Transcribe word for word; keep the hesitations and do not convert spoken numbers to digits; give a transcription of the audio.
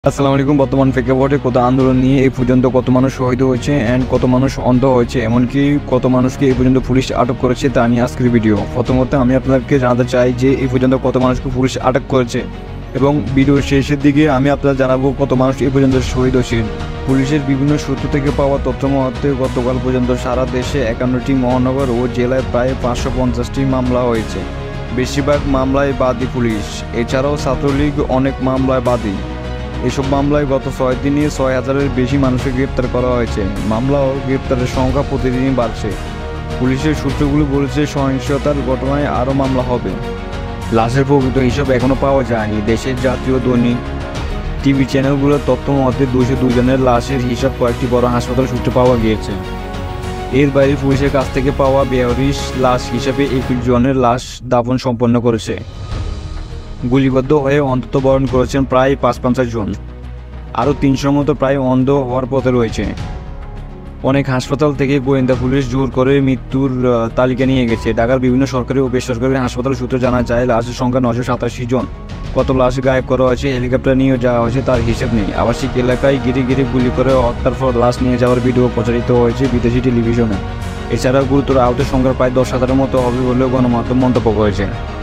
আসসালামু আলাইকুম। বর্তমান প্রেক্ষাপটে কত আন্দোলন নিয়ে এই পর্যন্ত কত মানুষ শহীদ হয়েছে অ্যান্ড কত মানুষ অন্ধ হয়েছে, এমনকি কত মানুষকে এই পর্যন্ত পুলিশ আটক করেছে তা নিয়ে আজকের ভিডিও। প্রথমত আমি আপনাদেরকে জানাতে চাই যে এই পর্যন্ত কত মানুষকে পুলিশ আটক করেছে, এবং ভিডিওর শেষের দিকে আমি আপনাদের জানাবো কত মানুষ এই পর্যন্ত শহীদ হয়েছে। পুলিশের বিভিন্ন সূত্র থেকে পাওয়া তথ্য মতে গতকাল পর্যন্ত সারা দেশে একান্নটি মহানগর ও জেলায় প্রায় পাঁচশো পঞ্চাশটি মামলা হয়েছে। বেশিরভাগ মামলায় বাদী পুলিশ, এছাড়াও ছাত্রলীগ অনেক মামলায় বাদী। এসব মামলায় গত ছয় দিনে ছয় হাজারের বেশি মানুষকে গ্রেপ্তার করা হয়েছে। মামলা ও গ্রেপ্তারের সংখ্যা প্রতিদিনই বাড়ছে। পুলিশের সূত্রগুলো বলেছে সহিংসতার ঘটনায় আরও মামলা হবে। লাশের প্রকৃত হিসাব এখনও পাওয়া যায়নি। দেশের জাতীয় দৈনিক টিভি চ্যানেলগুলোর তথ্য মতে দুইশো দুই জনের লাশের হিসাব কয়েকটি বড় হাসপাতাল সূত্রে পাওয়া গিয়েছে। এর বাইরে পুলিশের কাছ থেকে পাওয়া বেয়াল্লিশ লাশ হিসাবে একুশ জনের লাশ দাফন সম্পন্ন করেছে। গুলিবদ্ধ হয়ে অন্তত বরণ করেছেন প্রায় পাঁচ পঞ্চাশ জন। আরও তিনশোর মতো প্রায় অন্ধ হওয়ার পথে রয়েছে। অনেক হাসপাতাল থেকে গোয়েন্দা পুলিশ জোর করে মৃত্যুর তালিকা নিয়ে গেছে। ঢাকার বিভিন্ন সরকারি ও বেসরকারি হাসপাতাল সূত্রে জানা যায় লাশের সংখ্যা নশো সাতাশি জন। কত লাশ গায়েব করা হয়েছে, হেলিকপ্টার নিয়ে যাওয়া হয়েছে তার হিসেব নেই। আবাসিক এলাকায় গিরে গিরে গুলি করে হত্যার পর লাশ নিয়ে যাওয়ার ভিডিও প্রচারিত হয়েছে বিদেশি টেলিভিশনে। এছাড়াও গুরুতর আহতের সংখ্যা প্রায় দশ হাজারের মতো হবে বলেও গণমাধ্যম মন্তব্য করেছে।